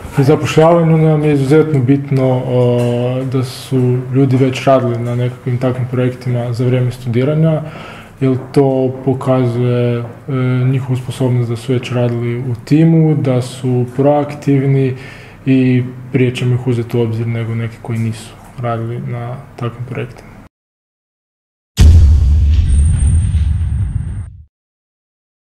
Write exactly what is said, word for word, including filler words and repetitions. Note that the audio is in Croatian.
Pri zapošljavanju nam je izuzetno bitno uh, da su ljudi već radili na nekakvim takvim projektima za vrijeme studiranja, jer to pokazuje uh, njihovu sposobnost da su već radili u timu, da su proaktivni i prije ćemo ih uzeti u obzir nego neki koji nisu radili na takvim projektima.